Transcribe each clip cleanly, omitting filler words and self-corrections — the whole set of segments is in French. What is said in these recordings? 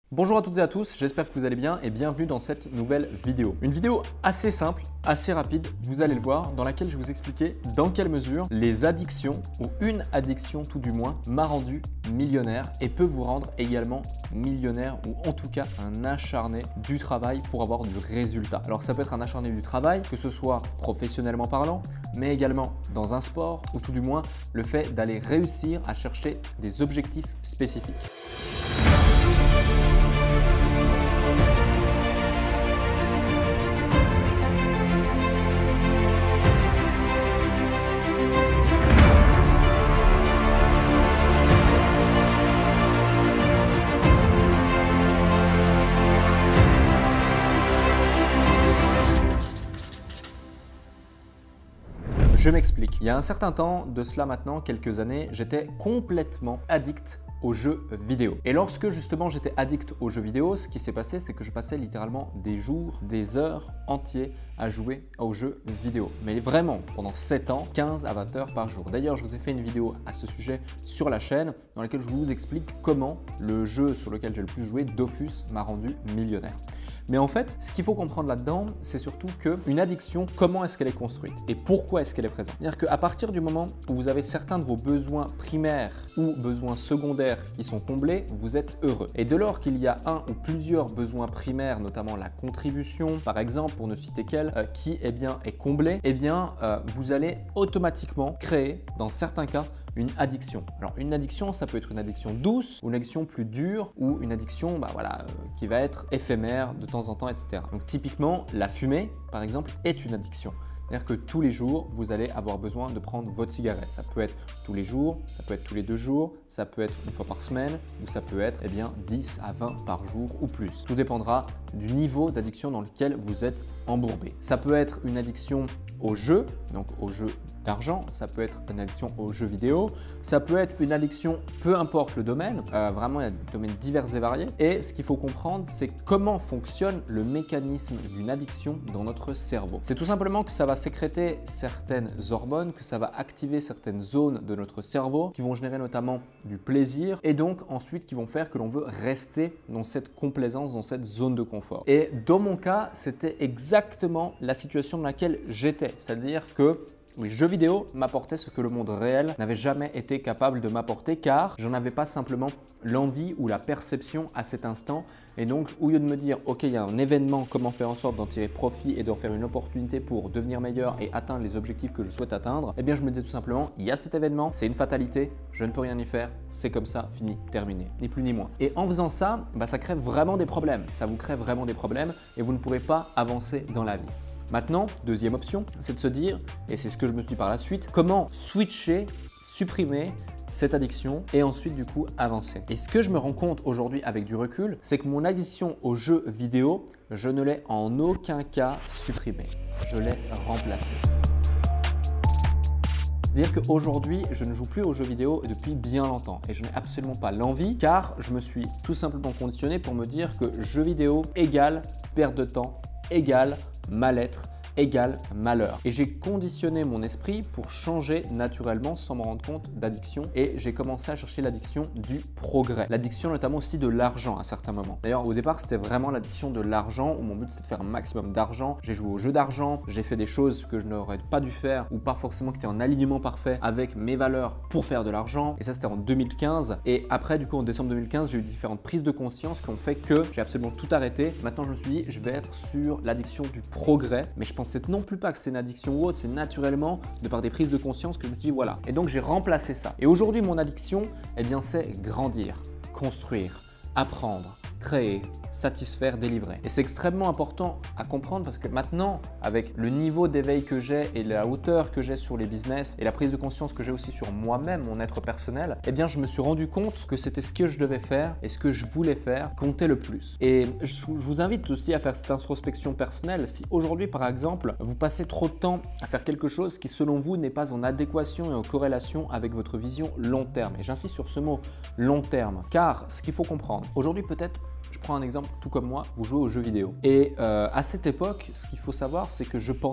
Bonjour à toutes et à tous, j'espère que vous allez bien et bienvenue dans cette nouvelle vidéo. Une vidéo assez simple, assez rapide, vous allez le voir, dans laquelle je vais vous expliquer dans quelle mesure les addictions, ou une addiction tout du moins, m'a rendu millionnaire et peut vous rendre également millionnaire ou en tout cas un acharné du travail pour avoir du résultat. Alors ça peut être un acharné du travail, que ce soit professionnellement parlant, mais également dans un sport ou tout du moins le fait d'aller réussir à chercher des objectifs spécifiques. Je m'explique. Il y a un certain temps, de cela maintenant quelques années, j'étais complètement addict aux jeux vidéo. Et lorsque justement j'étais addict aux jeux vidéo, ce qui s'est passé, c'est que je passais littéralement des jours, des heures entières à jouer aux jeux vidéo. Mais vraiment, pendant 7 ans, 15 à 20 heures par jour. D'ailleurs, je vous ai fait une vidéo à ce sujet sur la chaîne dans laquelle je vous explique comment le jeu sur lequel j'ai le plus joué, Dofus, m'a rendu millionnaire. Mais en fait, ce qu'il faut comprendre là-dedans, c'est surtout qu'une addiction, comment est-ce qu'elle est construite et pourquoi est-ce qu'elle est présente. C'est-à-dire qu'à partir du moment où vous avez certains de vos besoins primaires ou besoins secondaires qui sont comblés, vous êtes heureux. Et dès lors qu'il y a un ou plusieurs besoins primaires, notamment la contribution, par exemple, pour ne citer qu'elle, qui est comblé, vous allez automatiquement créer, dans certains cas, une addiction. Alors une addiction, ça peut être une addiction douce ou une addiction plus dure ou une addiction qui va être éphémère de temps en temps, etc. Donc typiquement, la fumée, par exemple, est une addiction. C'est-à-dire que tous les jours, vous allez avoir besoin de prendre votre cigarette. Ça peut être tous les jours, ça peut être tous les 2 jours, ça peut être une fois par semaine ou ça peut être 10 à 20 par jour ou plus. Tout dépendra du niveau d'addiction dans lequel vous êtes embourbé. Ça peut être une addiction au jeu, donc au jeu d'argent, ça peut être une addiction aux jeux vidéo, ça peut être une addiction, peu importe le domaine, vraiment il y a des domaines divers et variés. Et ce qu'il faut comprendre, c'est comment fonctionne le mécanisme d'une addiction dans notre cerveau. C'est tout simplement que ça va sécréter certaines hormones, que ça va activer certaines zones de notre cerveau qui vont générer notamment du plaisir et donc ensuite qui vont faire que l'on veut rester dans cette complaisance, dans cette zone de confort. Et dans mon cas, c'était exactement la situation dans laquelle j'étais, c'est-à-dire que les jeux vidéo m'apportaient ce que le monde réel n'avait jamais été capable de m'apporter car j'en avais pas simplement l'envie ou la perception à cet instant. Et donc, au lieu de me dire, ok, il y a un événement, comment faire en sorte d'en tirer profit et d'en faire une opportunité pour devenir meilleur et atteindre les objectifs que je souhaite atteindre, je me disais tout simplement, il y a cet événement, c'est une fatalité, je ne peux rien y faire, c'est comme ça, fini, terminé, ni plus ni moins. Et en faisant ça, ça crée vraiment des problèmes. Ça vous crée vraiment des problèmes et vous ne pourrez pas avancer dans la vie. Maintenant, deuxième option, c'est de se dire, et c'est ce que je me suis dit par la suite, comment switcher, supprimer cette addiction et ensuite du coup avancer. Et ce que je me rends compte aujourd'hui avec du recul, c'est que mon addiction aux jeux vidéo, je ne l'ai en aucun cas supprimée, je l'ai remplacée. C'est-à-dire qu'aujourd'hui, je ne joue plus aux jeux vidéo depuis bien longtemps et je n'ai absolument pas l'envie car je me suis tout simplement conditionné pour me dire que jeux vidéo égale perte de temps, égale mal-être, égale malheur. Et j'ai conditionné mon esprit pour changer naturellement sans me rendre compte d'addiction et j'ai commencé à chercher l'addiction du progrès. L'addiction notamment aussi de l'argent à certains moments. D'ailleurs au départ c'était vraiment l'addiction de l'argent où mon but c'était de faire un maximum d'argent. J'ai joué aux jeux d'argent, j'ai fait des choses que je n'aurais pas dû faire ou pas forcément qui étaient en alignement parfait avec mes valeurs pour faire de l'argent. Et ça c'était en 2015 et après du coup en décembre 2015 j'ai eu différentes prises de conscience qui ont fait que j'ai absolument tout arrêté. Maintenant je me suis dit je vais être sur l'addiction du progrès mais je pensais non plus pas que c'est une addiction ou autre, c'est naturellement de par des prises de conscience que je me suis dit voilà. Et donc j'ai remplacé ça. Et aujourd'hui mon addiction, c'est grandir, construire, apprendre, créer, satisfaire, délivrer. Et c'est extrêmement important à comprendre parce que maintenant, avec le niveau d'éveil que j'ai et la hauteur que j'ai sur les business et la prise de conscience que j'ai aussi sur moi-même, mon être personnel, je me suis rendu compte que c'était ce que je devais faire et ce que je voulais faire comptait le plus. Et je vous invite aussi à faire cette introspection personnelle. Si aujourd'hui, par exemple, vous passez trop de temps à faire quelque chose qui, selon vous, n'est pas en adéquation et en corrélation avec votre vision long terme. Et j'insiste sur ce mot long terme, car ce qu'il faut comprendre, aujourd'hui peut-être, je prends un exemple, tout comme moi, vous jouez aux jeux vidéo. Et à cette époque, ce qu'il faut savoir, c'est que je pensais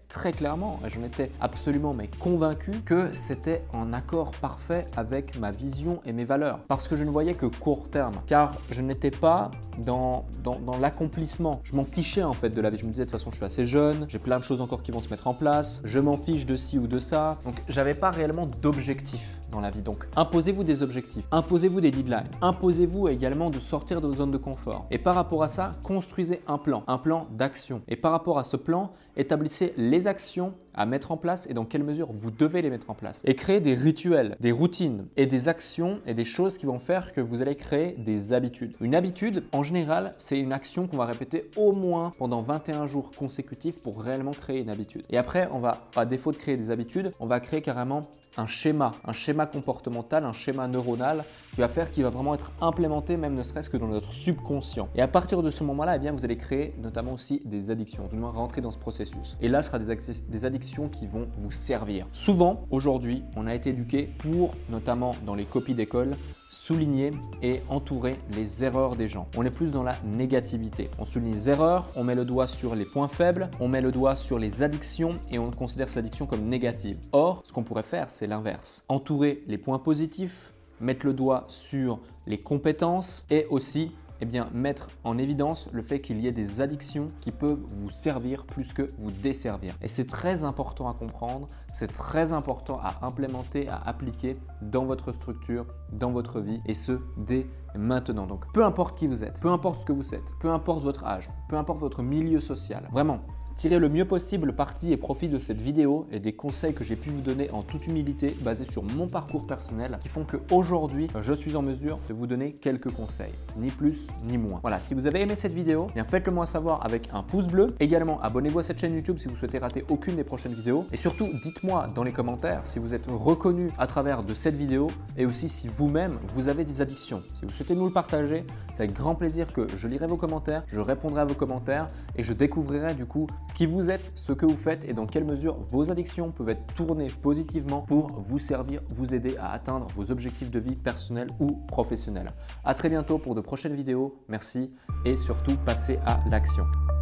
très clairement, et j'en étais absolument mais convaincu que c'était en accord parfait avec ma vision et mes valeurs. Parce que je ne voyais que court terme, car je n'étais pas dans l'accomplissement. Je m'en fichais en fait de la vie. Je me disais de toute façon je suis assez jeune, j'ai plein de choses encore qui vont se mettre en place, je m'en fiche de ci ou de ça. Donc j'avais pas réellement d'objectif dans la vie. Donc imposez-vous des objectifs, imposez-vous des deadlines, imposez-vous également de sortir de vos zones de confort. Et par rapport à ça, construisez un plan d'action. Et par rapport à ce plan, établissez les actions à mettre en place et dans quelle mesure vous devez les mettre en place. Et créez des rituels, des routines et des actions et des choses qui vont faire que vous allez créer des habitudes. Une habitude, en général, c'est une action qu'on va répéter au moins pendant 21 jours consécutifs pour réellement créer une habitude. Et après, on va, à défaut de créer des habitudes, on va créer carrément un schéma comportemental, un schéma neuronal qui va faire qu'il va vraiment être implémenté même ne serait-ce que dans notre subconscient. Et à partir de ce moment-là, eh bien, vous allez créer notamment aussi des addictions, du moins rentrer dans ce processus. Et là, ce sera des addictions qui vont vous servir. Souvent, aujourd'hui, on a été éduqué pour, notamment dans les copies d'école, souligner et entourer les erreurs des gens. On est plus dans la négativité. On souligne les erreurs, on met le doigt sur les points faibles, on met le doigt sur les addictions et on considère ces addictions comme négatives. Or, ce qu'on pourrait faire, c'est l'inverse. Entourer les points positifs, mettre le doigt sur les compétences et aussi mettre en évidence le fait qu'il y ait des addictions qui peuvent vous servir plus que vous desservir. Et c'est très important à comprendre, c'est très important à implémenter, à appliquer dans votre structure, dans votre vie et ce, dès maintenant. Donc, peu importe qui vous êtes, peu importe ce que vous êtes, peu importe votre âge, peu importe votre milieu social, vraiment, tirez le mieux possible parti et profit de cette vidéo et des conseils que j'ai pu vous donner en toute humilité basés sur mon parcours personnel qui font qu'aujourd'hui, je suis en mesure de vous donner quelques conseils, ni plus ni moins. Voilà, si vous avez aimé cette vidéo, bien faites-le moi savoir avec un pouce bleu. Également, abonnez-vous à cette chaîne YouTube si vous souhaitez rater aucune des prochaines vidéos. Et surtout, dites-moi dans les commentaires si vous êtes reconnu à travers de cette vidéo et aussi si vous-même, vous avez des addictions. Si vous souhaitez nous le partager, c'est avec grand plaisir que je lirai vos commentaires, je répondrai à vos commentaires et je découvrirai du coup qui vous êtes, ce que vous faites et dans quelle mesure vos addictions peuvent être tournées positivement pour vous servir, vous aider à atteindre vos objectifs de vie personnels ou professionnels. À très bientôt pour de prochaines vidéos. Merci et surtout passez à l'action.